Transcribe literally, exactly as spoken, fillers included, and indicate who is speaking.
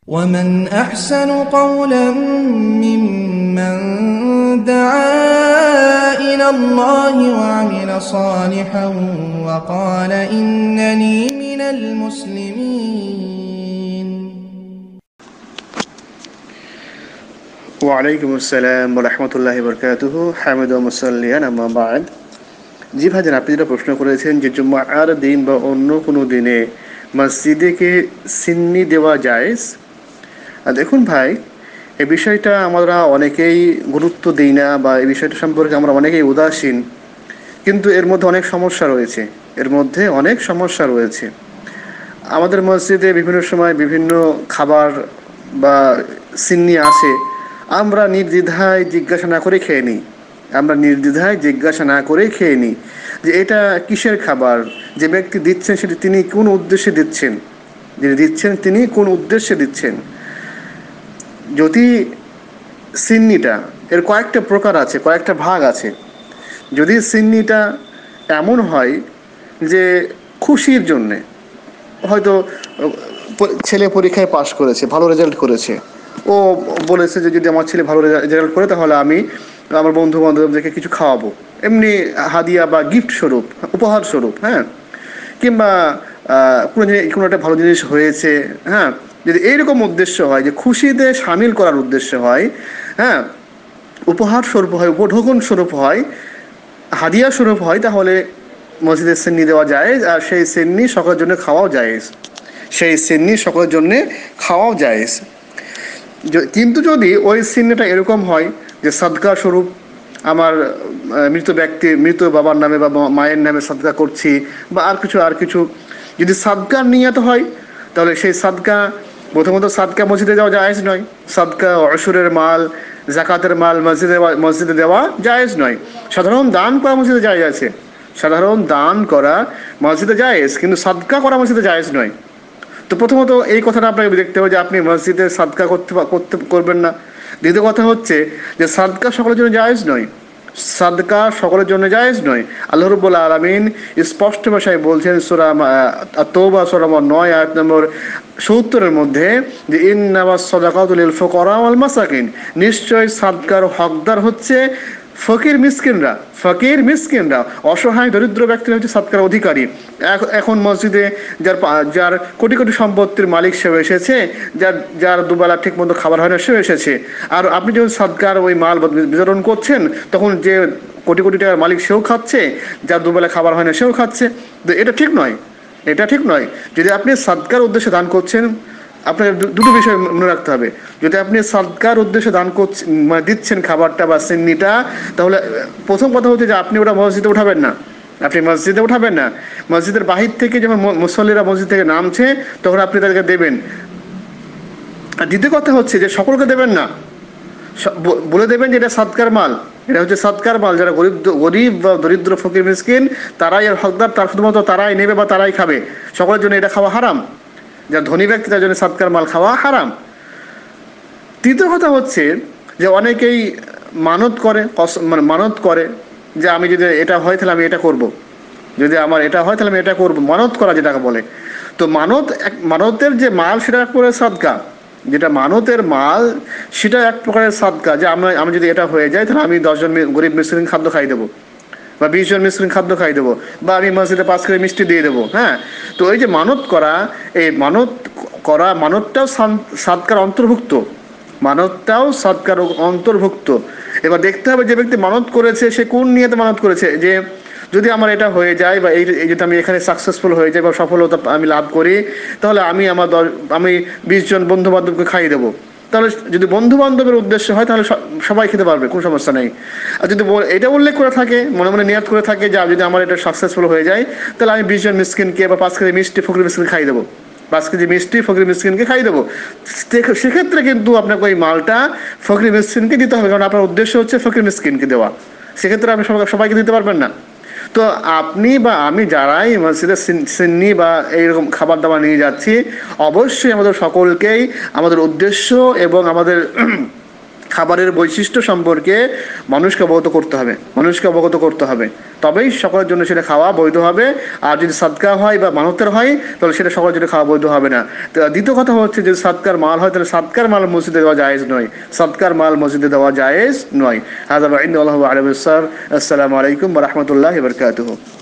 Speaker 1: ومن أحسن قولا ممن دعا إلى الله وعمل صالحا وقال إنني من المسلمين.
Speaker 2: ওয়ালাইকুম আসসালাম ওয়া রাহমাতুল্লাহি ওয়া বারাকাতুহু। হামিদ ওয়া মুসাল্লিয়ান আম্মা বা'দ। জি ভাইজান, আপনি যেটা প্রশ্ন করেছেন যে জুমার দিন বা অন্য কোনো দিনে মসজিদে কি সিন্নি দেওয়া জায়েজ? দেখুন ভাই, এই বিষয়টা আমরা অনেকেই গুরুত্ব দিই না বা এই বিষয়টা সম্পর্কে আমরা অনেকেই উদাসীন, কিন্তু এর মধ্যে অনেক সমস্যা রয়েছে এর মধ্যে অনেক সমস্যা রয়েছে আমাদের মসজিদে বিভিন্ন সময় বিভিন্ন খাবার বা সিন্নি আসে, আমরা নির্দ্বিধায় জিজ্ঞাসা না করে খেয়ে নিই আমরা নির্দ্বিধায় জিজ্ঞাসা না করে খেয়ে নিই যে এটা কিসের খাবার, যে ব্যক্তি দিচ্ছেন সেটি তিনি কোন উদ্দেশ্যে দিচ্ছেন যিনি দিচ্ছেন তিনি কোন উদ্দেশ্যে দিচ্ছেন। যদি সিন্নিটা এর কয়েকটা প্রকার আছে, কয়েকটা ভাগ আছে। যদি সিন্নিটা এমন হয় যে খুশির জন্যে, হয়তো ছেলে পরীক্ষায় পাশ করেছে, ভালো রেজাল্ট করেছে, ও বলেছে যে যদি আমার ছেলে ভালো রেজাল্ট করে তাহলে আমি আমার বন্ধু বান্ধবদেরকে কিছু খাওয়াবো, এমনি হাদিয়া বা গিফট স্বরূপ, উপহার স্বরূপ, হ্যাঁ, কিংবা কোনো জিনিস কোনো একটা ভালো জিনিস হয়েছে, হ্যাঁ, যদি এইরকম উদ্দেশ্য হয় যে খুশিতে সামিল করার উদ্দেশ্য হয়, হ্যাঁ, উপহার স্বরূপ হয়, উপঢৌকন স্বরূপ হয়, হাদিয়া স্বরূপ হয়, তাহলে মসজিদের সিন্নি দেওয়া জায়েজ, আর সেই সিন্নি সকলের জন্য খাওয়াও জায়েজ সেই সিন্নি সকলের জন্য খাওয়াও জায়েজ। কিন্তু যদি ওই সিন্নিটা এরকম হয় যে সাদকা স্বরূপ, আমার মৃত ব্যক্তি মৃত বাবার নামে বা মায়ের নামে সাদকা করছি বা আর কিছু আর কিছু যদি সাদকার নিয়ত হয়, তাহলে সেই সাদকা, প্রথমত সাদকা মসজিদে দেওয়া জায়েজ নয়। সাদকা অসুরের মাল, জাকাতের মাল মসজিদে মসজিদে দেওয়া জায়েজ নয়। সাধারণ দান করা মসজিদে জায়েজ আছে, সাধারণ দান করা মসজিদে জায়েজ, কিন্তু সাদকা করা মসজিদে জায়েজ নয়। তো প্রথমত এই কথাটা আপনাকে দেখতে হবে যে আপনি মসজিদে সাদকা করতে করতে করবেন না। দ্বিতীয় কথা হচ্ছে যে সাদকা সকলের জন্য জায়েজ নয়, সাদকা সকলের জন্য জায়েজ নয়। আল্লাহ রাব্বুল আলামিন স্পষ্ট ভাষায় বলছেন সূরা আত-তাওবা সূরা নয় আয়াত নম্বর সত্তরের মধ্যে যে ইন্নামাস সাদাকাতু লিল ফুকারা ওয়াল মাসাকিন, নিশ্চয় সাদকার হকদার হচ্ছে ফকির মিসকিনরা, ফকির মিসকিনরা অসহায় দরিদ্র ব্যক্তিরা হচ্ছে সাদকার অধিকারী। এখন মসজিদে যার যার কোটি কোটি সম্পত্তির মালিক সেও এসেছে, যার যার দুবেলা ঠিক মতো খাবার হয় না সেও এসেছে, আর আপনি যখন সাদকার ওই মাল বিতরণ করছেন তখন যে কোটি কোটি টাকার মালিক সেও খাচ্ছে, যার দুবেলা খাবার হয় না সেও খাচ্ছে। তো এটা ঠিক নয়, এটা ঠিক নয়। যদি আপনি সাদকার উদ্দেশ্যে দান করছেন, আপনাকে দুটো বিষয় মনে রাখতে হবে। যদি আপনি সাদকার উদ্দেশ্যে দান করছেন, মানে দিচ্ছেন খাবারটা বা সিন্নিটা, তাহলে প্রথম কথা হচ্ছে যে আপনি ওটা মসজিদে উঠাবেন না, আপনি মসজিদে উঠাবেন না। মসজিদের বাহির থেকে যখন মুসল্লিরা মসজিদ থেকে নামছে তখন আপনি তাদেরকে দেবেন। আর দ্বিতীয় কথা হচ্ছে যে সকলকে দেবেন না, বলে দেবেন যে এটা সাদকার মাল, এটা হচ্ছে সাদকার মাল, যারা গরিব গরিব বা দরিদ্র ফকির মিসকিন তারাই এর হকদার, তার শুধুমাত্র তারাই নেবে বা তারাই খাবে, সকলের জন্য এটা খাওয়া হারাম। যারা ধনী ব্যক্তি তার জন্য সাদকার মাল খাওয়া হারাম। তৃতীয় কথা হচ্ছে যে অনেকেই মানত করে, মানে মানত করে যে আমি যদি এটা হয় তাহলে আমি এটা করব, যদি আমার এটা হয় তাহলে আমি এটা করব, মানত করা যেটাকে বলে। তো মানত এক মানতের যে মাল সেটা এক প্রকারের সাদকা, যেটা মানতের মাল সেটা এক প্রকারের সাদকা, যে আমরা আমি যদি এটা হয়ে যায় তাহলে আমি দশজন গরিব মিসকিন খাদ্য খাই দেবো, বা বিশ জন মিসকিন খাদ্য খাই দেবো, বা আমি মসজিদে পাঁচ করে মিষ্টি দিয়ে দেবো। হ্যাঁ, তো এই যে মানত করা, এই মানত করা মানতটাও সাদকার অন্তর্ভুক্ত, মানতটাও সাদকার অন্তর্ভুক্ত। এবার দেখতে হবে যে ব্যক্তি মানত করেছে সে কোন নিয়তে মানত করেছে, যে যদি আমার এটা হয়ে যায় বা এই যদি আমি এখানে সাকসেসফুল হয়ে যাই বা সফলতা আমি লাভ করি, তাহলে আমি আমার দশ আমি বিশ জন বন্ধু বান্ধবকে খাইয়ে দেবো। তাহলে যদি বন্ধু বান্ধবের উদ্দেশ্য হয় তাহলে সবাই খেতে পারবে, কোনো সমস্যা নেই। আর যদি এটা উল্লেখ করে থাকে, মনে মনে নিয়াত করে থাকে যে যদি আমার এটা সাকসেসফুল হয়ে যায় তাহলে আমি বিশ জন মিসকিনকে বা পাঁচ কেজি মিষ্টি ফকির মিসকিন খাই দেবো, পাঁচ কেজি মিষ্টি ফকির মিসকিনকে খাই দেবো, সেক্ষেত্রে কিন্তু আপনাকে ওই মালটা ফকির মিসকিনকে দিতে হবে, কারণ আপনার উদ্দেশ্য হচ্ছে ফকির মিসকিনকে দেওয়া। সেক্ষেত্রে আপনি সবাইকে দিতে পারবেন না। তো আপনি বা আমি যারাই মসজিদে সিন্নি বা এইরকম খাবার দাবার নিয়ে যাচ্ছি, অবশ্যই আমাদের সকলকেই আমাদের উদ্দেশ্য এবং আমাদের খাবারের বৈশিষ্ট্য সম্পর্কে মানুষকে অবগত করতে হবে, মানুষকে অবগত করতে হবে, তবেই সকলের জন্য সেটা খাওয়া বৈধ হবে। আর যদি সাদকা হয় বা মানতের হয় তাহলে সেটা সকলের জন্য খাওয়া বৈধ হবে না। তো দ্বিতীয় কথা হচ্ছে, যদি সাদকার মাল হয় তাহলে সাদকার মাল মসজিদে দেওয়া জায়েজ নয়, সাদকার মাল মসজিদে দেওয়া জায়েজ নয়। হাযা ওয়া ইন্নাল্লাহু আলা বিসার। আসসালামু আলাইকুম ওয়া রাহমাতুল্লাহি ওয়া বারাকাতুহু।